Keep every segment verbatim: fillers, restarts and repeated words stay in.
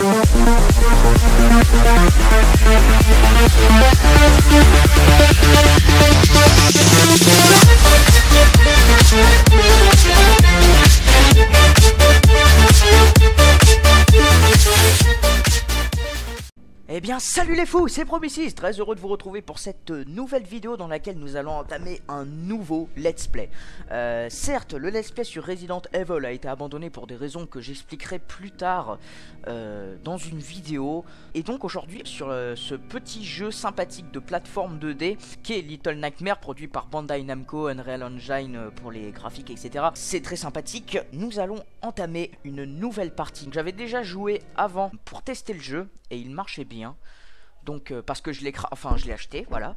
Eh bien salut les fous, c'est Promisis, très heureux de vous retrouver pour cette nouvelle vidéo dans laquelle nous allons entamer un nouveau let's play. euh, Certes, le let's play sur Resident Evil a été abandonné pour des raisons que j'expliquerai plus tard euh, dans une vidéo. Et donc aujourd'hui sur euh, ce petit jeu sympathique de plateforme deux D qui est Little Nightmares, produit par Bandai Namco, Unreal Engine pour les graphiques, et cetera. C'est très sympathique, nous allons entamer une nouvelle partie. J'avais déjà joué avant pour tester le jeu et il marchait bien. Donc euh, parce que je l'ai enfin je l'ai acheté, voilà.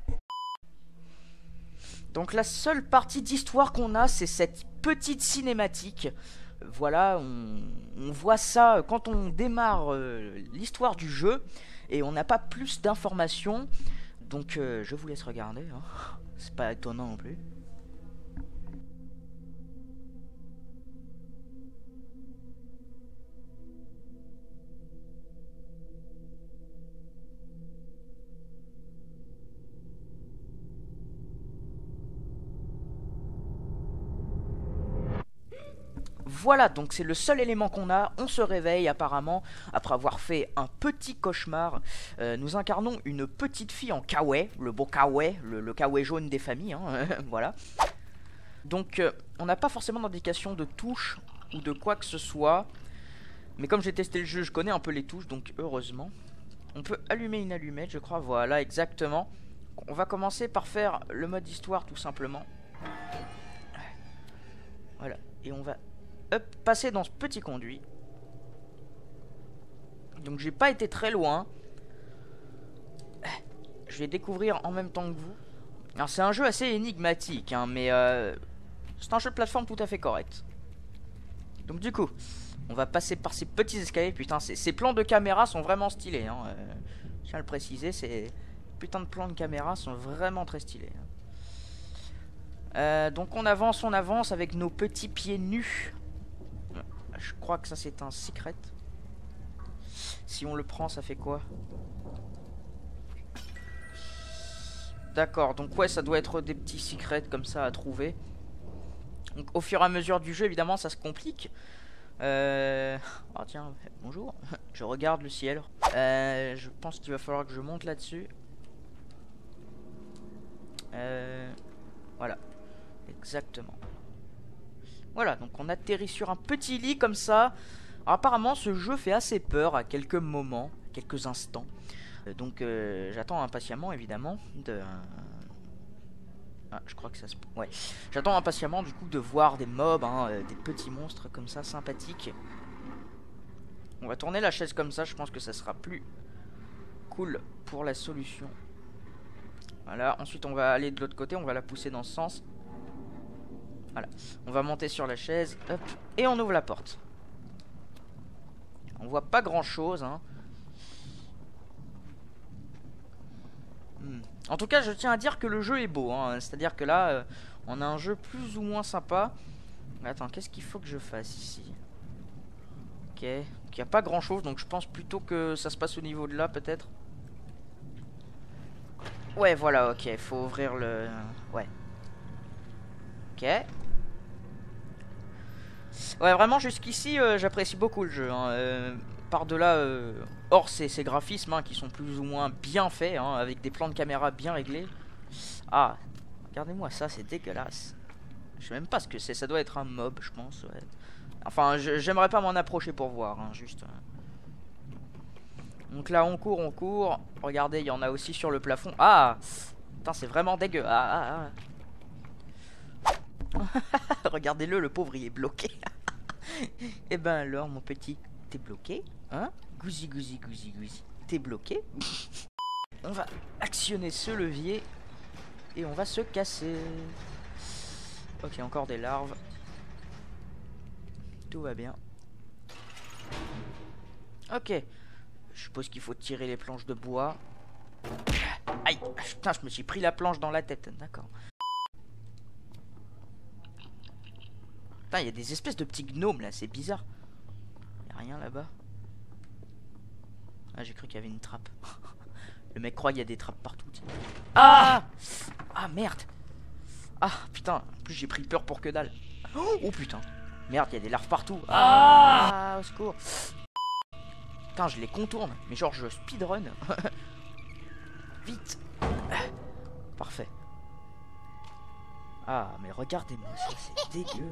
Donc la seule partie d'histoire qu'on a, c'est cette petite cinématique. Voilà, on, on voit ça quand on démarre euh, l'histoire du jeu et on n'a pas plus d'informations. Donc euh, je vous laisse regarder, hein. C'est pas étonnant non plus. Voilà, donc c'est le seul élément qu'on a. On se réveille apparemment après avoir fait un petit cauchemar. euh, Nous incarnons une petite fille en kawaii, le beau kawaii, le, le kawaii jaune des familles, hein. Voilà. Donc euh, on n'a pas forcément d'indication de touche ou de quoi que ce soit. Mais comme j'ai testé le jeu, je connais un peu les touches, donc heureusement. On peut allumer une allumette, je crois, voilà, exactement. On va commencer par faire le mode histoire tout simplement. Voilà, et on va... Hop, passer dans ce petit conduit. Donc j'ai pas été très loin. Je vais découvrir en même temps que vous. Alors c'est un jeu assez énigmatique, hein, mais euh, c'est un jeu de plateforme tout à fait correct. Donc du coup, on va passer par ces petits escaliers. Putain, ces, ces plans de caméra sont vraiment stylés, hein. euh, Je tiens à le préciser, ces putains de plans de caméra sont vraiment très stylés, hein. euh, Donc on avance, on avance avec nos petits pieds nus. Je crois que ça c'est un secret. Si on le prend, ça fait quoi? D'accord, donc ouais, ça doit être des petits secrets comme ça à trouver. Donc au fur et à mesure du jeu, évidemment, ça se complique. Euh... Oh tiens, bonjour. Je regarde le ciel. Euh, je pense qu'il va falloir que je monte là-dessus. Euh... Voilà, exactement. Voilà, donc on atterrit sur un petit lit comme ça. Alors, apparemment, ce jeu fait assez peur à quelques moments, à quelques instants. Euh, donc, euh, j'attends impatiemment, évidemment, de... Ah, je crois que ça se... Ouais. J'attends impatiemment, du coup, de voir des mobs, hein, euh, des petits monstres comme ça, sympathiques. On va tourner la chaise comme ça, je pense que ça sera plus cool pour la solution. Voilà, ensuite, on va aller de l'autre côté, on va la pousser dans ce sens. Voilà, on va monter sur la chaise, hop, et on ouvre la porte. On voit pas grand chose, hein. hmm. En tout cas, je tiens à dire que le jeu est beau, hein. C'est à dire que là, euh, on a un jeu plus ou moins sympa. Attends, qu'est-ce qu'il faut que je fasse ici? Ok, il n'y a pas grand chose, donc je pense plutôt que ça se passe au niveau de là, peut-être. Ouais, voilà, ok, il faut ouvrir le... Ouais. Ok. Ouais, vraiment jusqu'ici euh, j'apprécie beaucoup le jeu, hein. euh, Par-delà, euh, hors ces, ces graphismes, hein, qui sont plus ou moins bien faits, hein, avec des plans de caméra bien réglés. Ah, regardez-moi ça, c'est dégueulasse. Je sais même pas ce que c'est, ça doit être un mob, je pense, ouais. Enfin, j'aimerais pas m'en approcher pour voir, hein, juste. Donc là, on court, on court. Regardez, il y en a aussi sur le plafond. Ah, putain, c'est vraiment dégueu. Ah, ah, ah. Regardez-le, le pauvre il est bloqué. Eh ben alors mon petit, t'es bloqué, hein? Gousi gousi gousi gousi, t'es bloqué. On va actionner ce levier et on va se casser. Ok, encore des larves. Tout va bien. Ok, je suppose qu'il faut tirer les planches de bois. Aïe, putain, je me suis pris la planche dans la tête, d'accord. Putain, il y a des espèces de petits gnomes là, c'est bizarre. Il n'y a rien là-bas. Ah, j'ai cru qu'il y avait une trappe. Le mec croit qu'il y a des trappes partout. Ah Ah merde. Ah putain, en plus j'ai pris peur pour que dalle. Oh putain. Merde, il y a des larves partout. Ah, au secours. Putain, je les contourne. Mais genre, je speedrun. Vite. Parfait. Ah, mais regardez-moi ça, c'est dégueu.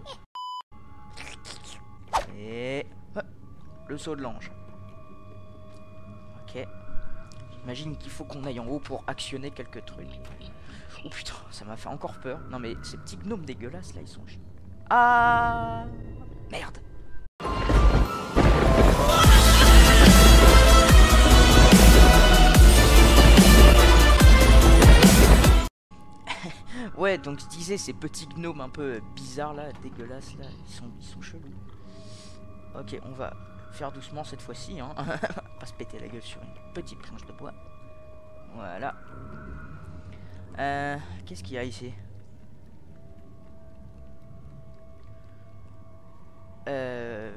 Et... le saut de l'ange. Ok. J'imagine qu'il faut qu'on aille en haut pour actionner quelques trucs. Oh putain, ça m'a fait encore peur. Non mais ces petits gnomes dégueulasses là, ils sont chiants. Ah merde. Ouais, donc je disais, ces petits gnomes un peu bizarres là, dégueulasses là, ils sont, ils sont chelous. Ok, on va faire doucement cette fois-ci, hein. Pas se péter la gueule sur une petite planche de bois. Voilà. Euh, Qu'est-ce qu'il y a ici? Euh...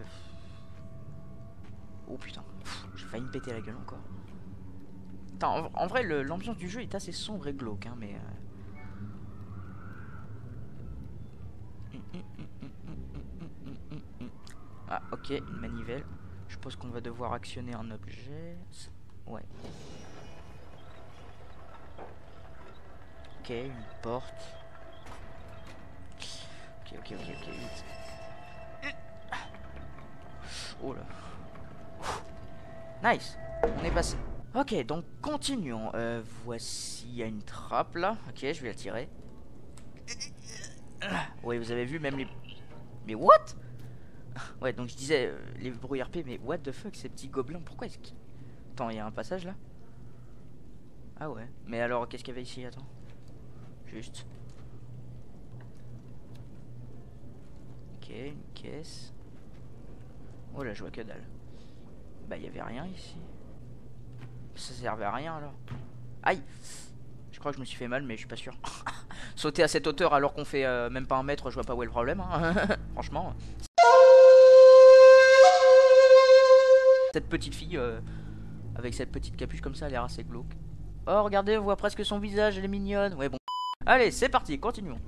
Oh putain, j'ai failli me péter la gueule encore. Attends, en, en vrai, l'ambiance du jeu est assez sombre et glauque, hein, mais... Euh... Ah, ok, une manivelle. Je suppose qu'on va devoir actionner un objet. Ouais. Ok, une porte. Ok, ok, ok, ok, vite. Oh là. Nice, on est passé. Ok, donc continuons. Euh, voici, il y a une trappe là. Ok, je vais la tirer. Oui, vous avez vu, même les... Mais what? Ouais, donc je disais, euh, les bruits R P, mais what the fuck, ces petits gobelins, pourquoi est-ce qu'ils... Attends, il y a un passage là? Ah ouais, mais alors, qu'est-ce qu'il y avait ici? Attends. Juste. Ok, une caisse. Oh là, je vois que dalle. Bah, il y avait rien ici. Ça servait à rien alors. Aïe! Je crois que je me suis fait mal, mais je suis pas sûr. Sauter à cette hauteur alors qu'on fait euh, même pas un mètre, je vois pas où est le problème, hein. Franchement. Cette petite fille, euh, avec cette petite capuche comme ça, elle a l'air assez glauque. Oh, regardez, on voit presque son visage, elle est mignonne. Ouais, bon. Allez, c'est parti, continuons.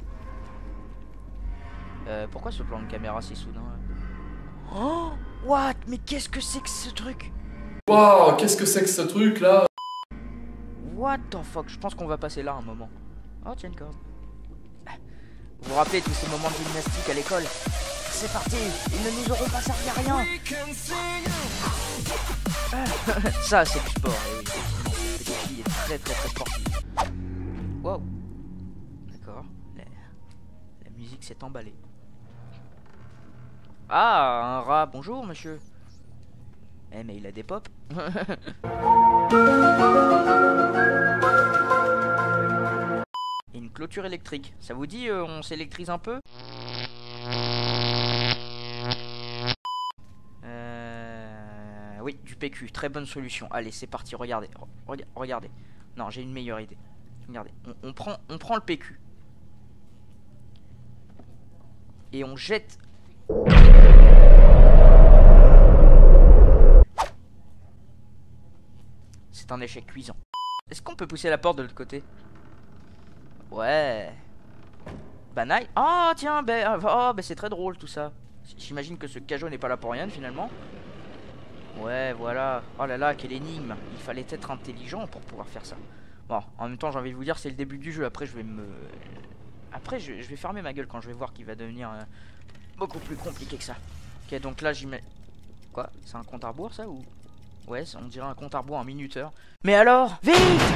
Euh, pourquoi ce plan de caméra si soudain? Oh, what? Mais qu'est-ce que c'est que ce truc? Waouh, qu'est-ce que c'est que ce truc là? What the fuck? Je pense qu'on va passer là un moment. Oh, tiens une corde. Vous vous rappelez tous ces moments de gymnastique à l'école? C'est parti, ils ne nous auront pas servi à rien. Ça, c'est du sport, et oui, effectivement. Cette petite fille est très très très sportive. Wow. D'accord. La... La musique s'est emballée. Ah, un rat. Bonjour, monsieur. Eh, mais il a des pops. Et une clôture électrique. Ça vous dit, euh, on s'électrise un peu? Euh... Oui, du P Q. Très bonne solution. Allez, c'est parti. Regardez. Re regardez. Non, j'ai une meilleure idée. Regardez. On, on, prend, on prend le P Q. Et on jette... C'est un échec cuisant. Est-ce qu'on peut pousser la porte de l'autre côté? Ouais. Bah nice. Oh tiens, bah, oh, bah c'est très drôle tout ça. J'imagine que ce cajot n'est pas là pour rien finalement. Ouais, voilà. Oh là là, quelle énigme. Il fallait être intelligent pour pouvoir faire ça. Bon, en même temps, j'ai envie de vous dire, c'est le début du jeu. Après, je vais me... Après, je, je vais fermer ma gueule quand je vais voir qu'il va devenir euh, beaucoup plus compliqué que ça. Ok, donc là, j'y mets... Quoi? C'est un compte à rebours, ça, ou... Ouais, on dirait un compte à rebours en minuteur. Mais alors, vite!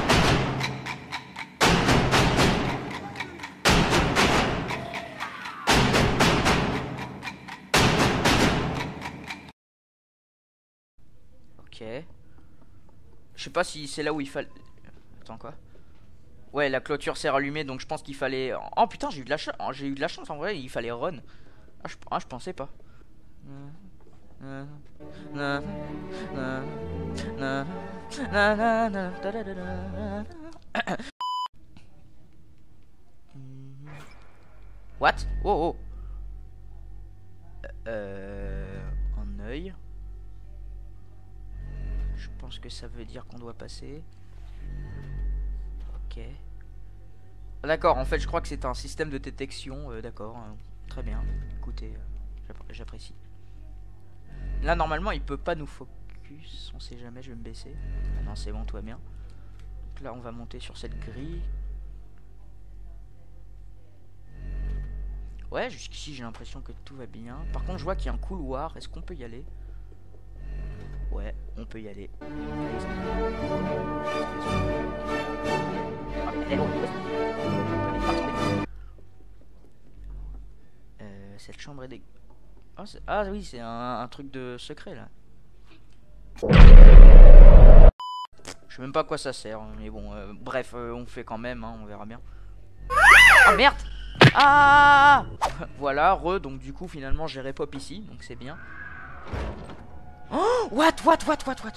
Ok. Je sais pas si c'est là où il fallait... Attends, quoi? Ouais, la clôture s'est rallumée, donc je pense qu'il fallait... Oh putain, j'ai eu de la chance. J'ai eu de la chance, en vrai, il fallait run. Ah, je, ah, je pensais pas. What? Oh, oh. Euh... Un œil. Je pense que ça veut dire qu'on doit passer. Ok. D'accord, en fait je crois que c'est un système de détection. euh, D'accord, euh, très bien. Écoutez, euh, j'apprécie. Là normalement il peut pas nous focus. On sait jamais, je vais me baisser. Ah non c'est bon, tout va bien. Donc là on va monter sur cette grille. Ouais, jusqu'ici j'ai l'impression que tout va bien. Par contre je vois qu'il y a un couloir. Est-ce qu'on peut y aller? Ouais, on peut y aller. Euh, cette chambre est des... Oh, ah oui, c'est un, un truc de secret là. Je sais même pas à quoi ça sert, mais bon, euh, bref, euh, on fait quand même, hein, on verra bien. Ah merde! Ah! Voilà, re, donc du coup finalement j'ai repop ici, donc c'est bien. Oh! What? What? What? What? What?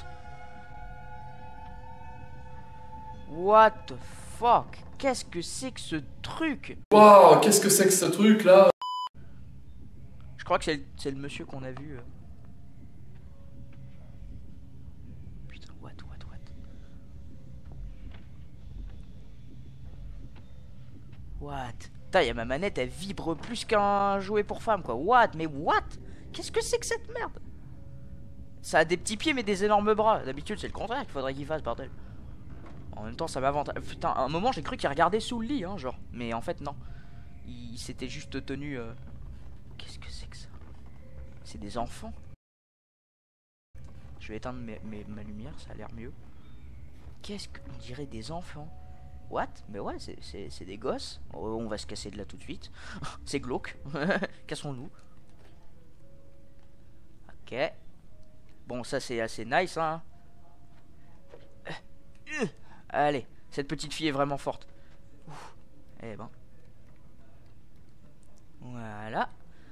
What the fuck? Qu'est-ce que c'est que ce truc? Waouh, qu'est-ce que c'est que ce truc là? Je crois que c'est le, le monsieur qu'on a vu. Euh. Putain, what, what, what? What? Putain, y'a ma manette, elle vibre plus qu'un jouet pour femme, quoi. What? Mais what? Qu'est-ce que c'est que cette merde? Ça a des petits pieds mais des énormes bras. D'habitude, c'est le contraire qu'il faudrait qu'il fasse, bordel. En même temps, ça m'avantage. Putain, à un moment, j'ai cru qu'il regardait sous le lit, hein, genre. Mais en fait, non. Il s'était juste tenu... Euh... Qu'est-ce que c'est que ça? C'est des enfants. Je vais éteindre mes, mes, ma lumière, ça a l'air mieux. Qu'est-ce qu'on dirait des enfants? What? Mais ouais, c'est des gosses. Oh, on va se casser de là tout de suite. C'est glauque. Cassons-nous. Ok. Bon, ça c'est assez nice, hein. Euh, euh, allez, cette petite fille est vraiment forte. Ouf. Eh ben. Voilà.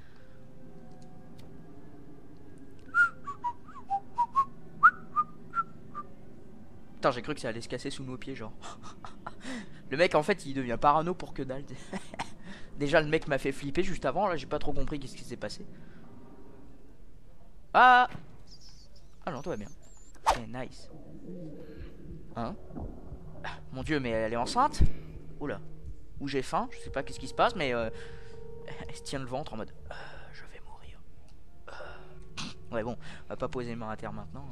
Putain, j'ai cru que ça allait se casser sous nos pieds, genre. Le mec, en fait, il devient parano pour que dalle. Déjà, le mec m'a fait flipper juste avant. Là, j'ai pas trop compris qu'est-ce qui s'est passé. Ah! Ah non, tout va bien. Eh, nice. Hein? Mon dieu, mais elle est enceinte? Oula. Ou j'ai faim, je sais pas qu'est-ce qui se passe, mais euh, elle se tient le ventre en mode euh, je vais mourir. Euh. Ouais, bon, on va pas poser les mains à terre maintenant.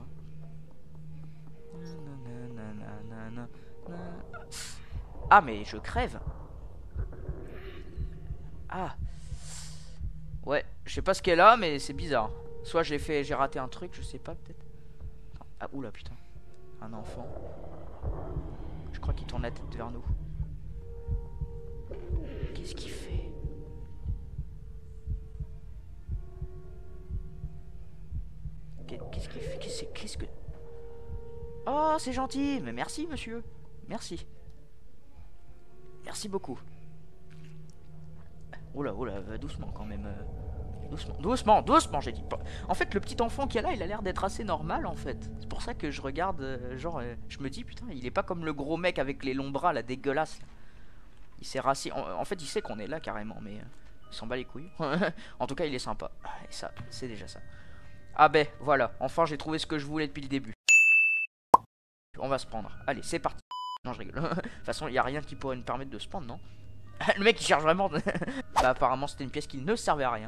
Hein. Ah, mais je crève. Ah. Ouais, je sais pas ce qu'elle a, mais c'est bizarre. Soit j'ai fait, j'ai raté un truc, je sais pas, peut-être. Ah, oula, putain. Un enfant. Je crois qu'il tourne la tête vers nous. Qu'est-ce qu'il fait? Qu'est-ce qu'il fait? Qu'est-ce qu'est-ce que... Oh, c'est gentil. Mais merci, monsieur. Merci. Merci beaucoup. Oula, oula, doucement quand même. Doucement, doucement, doucement, j'ai dit. En fait, le petit enfant qui est là, il a l'air d'être assez normal, en fait. C'est pour ça que je regarde, euh, genre, euh, je me dis, putain, il est pas comme le gros mec avec les longs bras, là, dégueulasse. Là. Il s'est rassis. En, en fait, il sait qu'on est là, carrément, mais euh, il s'en bat les couilles. En tout cas, il est sympa. Et ça, c'est déjà ça. Ah ben, voilà. Enfin, j'ai trouvé ce que je voulais depuis le début. On va se prendre. Allez, c'est parti. Non, je rigole. De toute façon, il n'y a rien qui pourrait nous permettre de se prendre, non? Le mec, il cherche vraiment... Bah, apparemment, c'était une pièce qui ne servait à rien.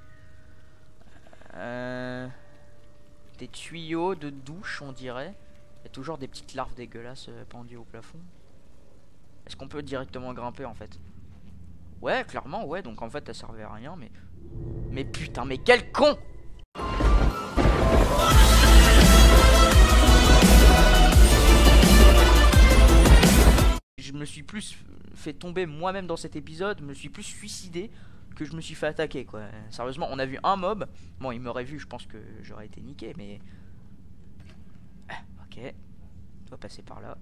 Euh... Des tuyaux de douche, on dirait. Il y a toujours des petites larves dégueulasses euh, pendues au plafond. Est-ce qu'on peut directement grimper, en fait? Ouais, clairement, ouais. Donc, en fait, ça servait à rien, mais... Mais putain, mais quel con! Je me suis plus fait tomber moi-même dans cet épisode, je me suis plus suicidé que je me suis fait attaquer, quoi. Sérieusement, on a vu un mob. Bon, il m'aurait vu, je pense que j'aurais été niqué, mais... Ah, ok. On va passer par là.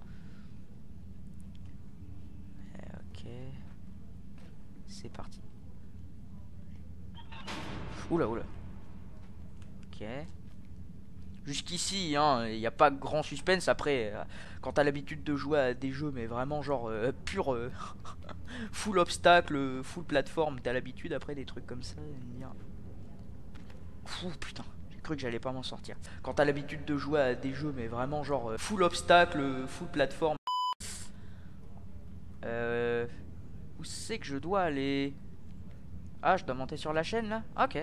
Ok. C'est parti. Oula, oula. Ok. Jusqu'ici, hein, il n'y a pas grand suspense. Après, euh, quand t'as l'habitude de jouer à des jeux, mais vraiment genre euh, pur euh, full obstacle, full plateforme, t'as l'habitude après des trucs comme ça. Ouh, putain, j'ai cru que j'allais pas m'en sortir. Quand t'as l'habitude de jouer à des jeux, mais vraiment genre euh, full obstacle, full plateforme. Euh... Où c'est que je dois aller? Ah, je dois monter sur la chaîne là? Ok.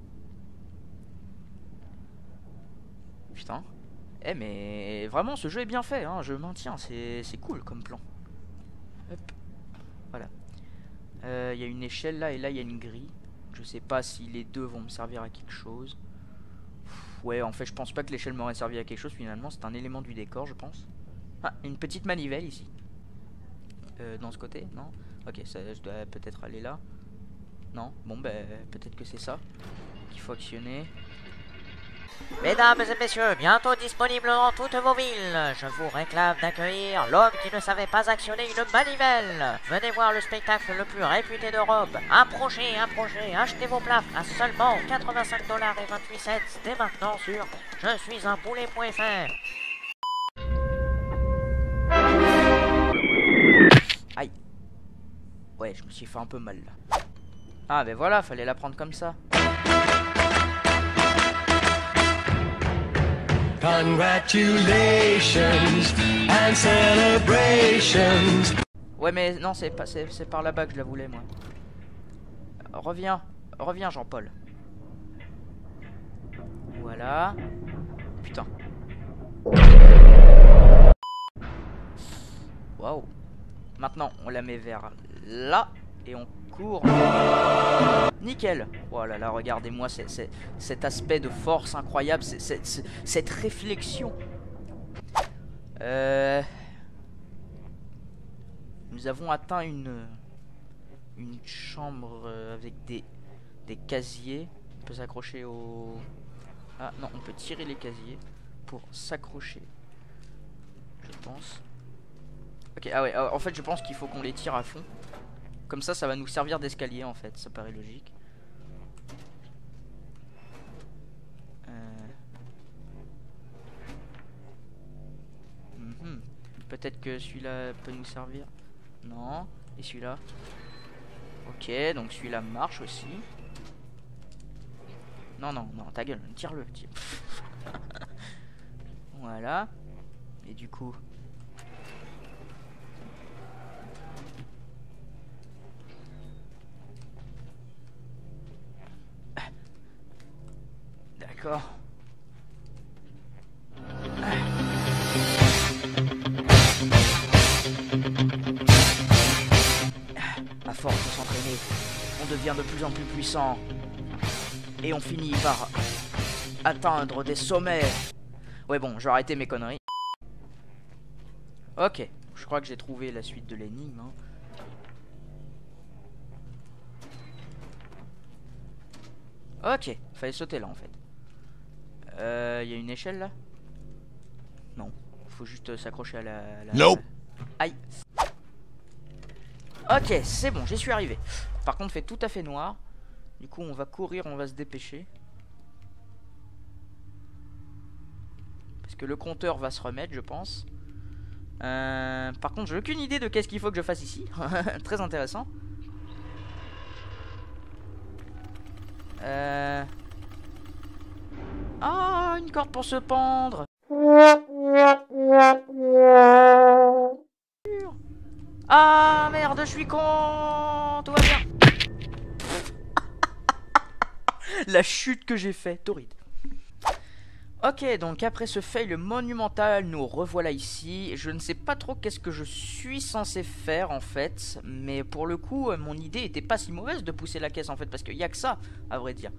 Putain. Eh mais vraiment ce jeu est bien fait, hein. Je maintiens, c'est cool comme plan. Hop. Voilà. Il euh, y a une échelle là et là il y a une grille. Je sais pas si les deux vont me servir à quelque chose. Ouais, en fait je pense pas que l'échelle m'aurait servi à quelque chose finalement. C'est un élément du décor je pense. Ah, une petite manivelle ici. Euh, dans ce côté, non? Ok, ça, je dois peut-être aller là. Non? Bon ben peut-être que c'est ça qu'il faut actionner. Mesdames et messieurs, bientôt disponible dans toutes vos villes, je vous réclame d'accueillir l'homme qui ne savait pas actionner une manivelle. Venez voir le spectacle le plus réputé d'Europe. Approchez, approchez, achetez vos plaques à seulement quatre-vingt-cinq dollars et vingt-huit cents dès maintenant sur je suis un boulet point F R. Aïe. Ouais, je me suis fait un peu mal là. Ah ben voilà, fallait la prendre comme ça. Congratulations and celebrations. Ouais mais non, c'est pas c'est par là-bas que je la voulais moi. Reviens, reviens Jean-Paul. Voilà. Putain. Waouh. Maintenant, on la met vers là et on court. Nickel. Voilà, là, regardez-moi cet aspect de force incroyable, c est, c est, cette réflexion. Euh... Nous avons atteint une une chambre avec des des casiers. On peut s'accrocher au... Ah non, on peut tirer les casiers pour s'accrocher. Je pense. Ok, ah ouais, en fait je pense qu'il faut qu'on les tire à fond. Comme ça, ça va nous servir d'escalier en fait, ça paraît logique. Euh... Mm-hmm. Peut-être que celui-là peut nous servir. Non. Et celui-là. Ok, donc celui-là marche aussi. Non, non, non, ta gueule, tire-le. Tire. Voilà. Et du coup... D'accord. À force de s'entraîner, on devient de plus en plus puissant. Et on finit par atteindre des sommets. Ouais bon, je vais arrêter mes conneries. Ok, je crois que j'ai trouvé la suite de l'énigme. Hein. Ok, fallait sauter là en fait. Il euh, y a une échelle là? Non, faut juste s'accrocher à la... la... Nope. Aïe. Ok, c'est bon, j'y suis arrivé. Par contre, fait tout à fait noir. Du coup, on va courir, on va se dépêcher. Parce que le compteur va se remettre, je pense. Euh, par contre, j'ai aucune idée de qu'est-ce qu'il faut que je fasse ici. Très intéressant. Euh... Ah, une corde pour se pendre. Ah merde, je suis con. Tout va bien. La chute que j'ai fait, torride. Ok, donc après ce fail monumental, nous revoilà ici. Je ne sais pas trop qu'est-ce que je suis censé faire en fait, mais pour le coup, mon idée était pas si mauvaise de pousser la caisse en fait, parce qu'il n'y a que ça, à vrai dire.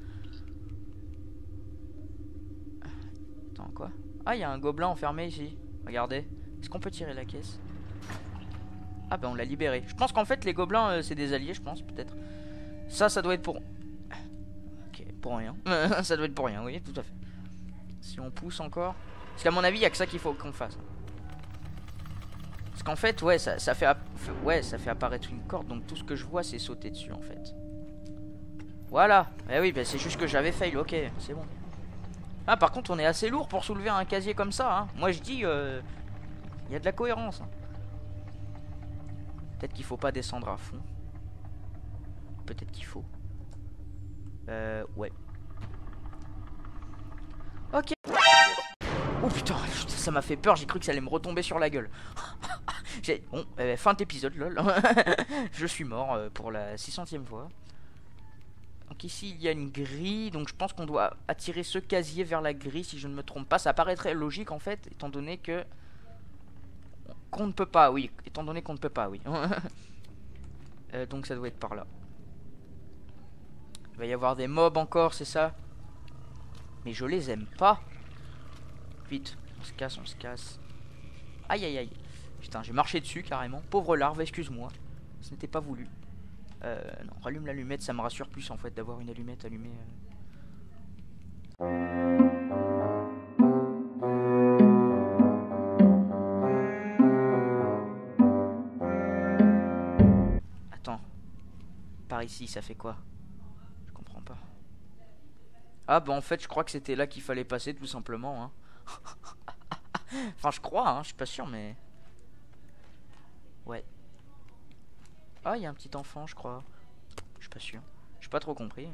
Attends, quoi? Ah, il y a un gobelin enfermé ici. Regardez. Est-ce qu'on peut tirer la caisse? Ah bah on l'a libéré. Je pense qu'en fait les gobelins euh, c'est des alliés, je pense, peut-être. Ça, ça doit être pour... Ok, pour rien. Ça doit être pour rien, oui, tout à fait. Si on pousse encore... Parce qu'à mon avis, il n'y a que ça qu'il faut qu'on fasse. Parce qu'en fait, ouais, ça, ça fait... Ouais, ça fait apparaître une corde, donc tout ce que je vois, c'est sauter dessus, en fait. Voilà. Eh oui, bah, c'est juste que j'avais fail, ok, c'est bon. Ah, par contre, on est assez lourd pour soulever un casier comme ça, hein. Moi, je dis... Euh... Il y a de la cohérence, hein. Peut-être qu'il faut pas descendre à fond. Peut-être qu'il faut. Euh, ouais. Oh putain, ça m'a fait peur, j'ai cru que ça allait me retomber sur la gueule. Bon, euh, fin d'épisode, lol. Je suis mort euh, pour la six centième fois. Donc ici il y a une grille, donc je pense qu'on doit attirer ce casier vers la grille si je ne me trompe pas. Ça paraîtrait logique en fait, étant donné que... Qu'on ne peut pas, oui, étant donné qu'on ne peut pas, oui. euh, donc ça doit être par là. Il va y avoir des mobs encore, c'est ça? Mais je les aime pas. Vite, on se casse, on se casse. Aïe aïe aïe. Putain, j'ai marché dessus carrément. Pauvre larve, excuse-moi. Ce n'était pas voulu. Euh, non, rallume l'allumette, ça me rassure plus en fait d'avoir une allumette allumée. Euh. Attends. Par ici, ça fait quoi? Je comprends pas. Ah bah en fait, je crois que c'était là qu'il fallait passer tout simplement. Hein. Enfin, je crois, hein, je suis pas sûr, mais... Ouais. Ah, il y a un petit enfant, je crois. Je suis pas sûr. J'ai pas trop compris.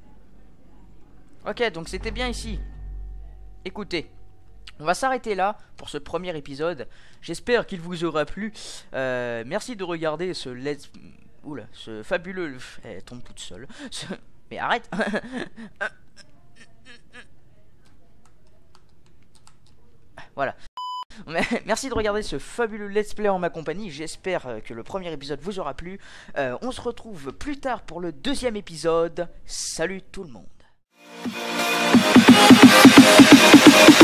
Ok, donc c'était bien ici. Écoutez, on va s'arrêter là pour ce premier épisode. J'espère qu'il vous aura plu. Euh, merci de regarder ce let's... Oula, ce fabuleux... Elle tombe toute seule. Ce... Mais arrête. Voilà. Merci de regarder ce fabuleux let's play en ma compagnie. J'espère que le premier épisode vous aura plu. euh, On se retrouve plus tard pour le deuxième épisode. Salut tout le monde.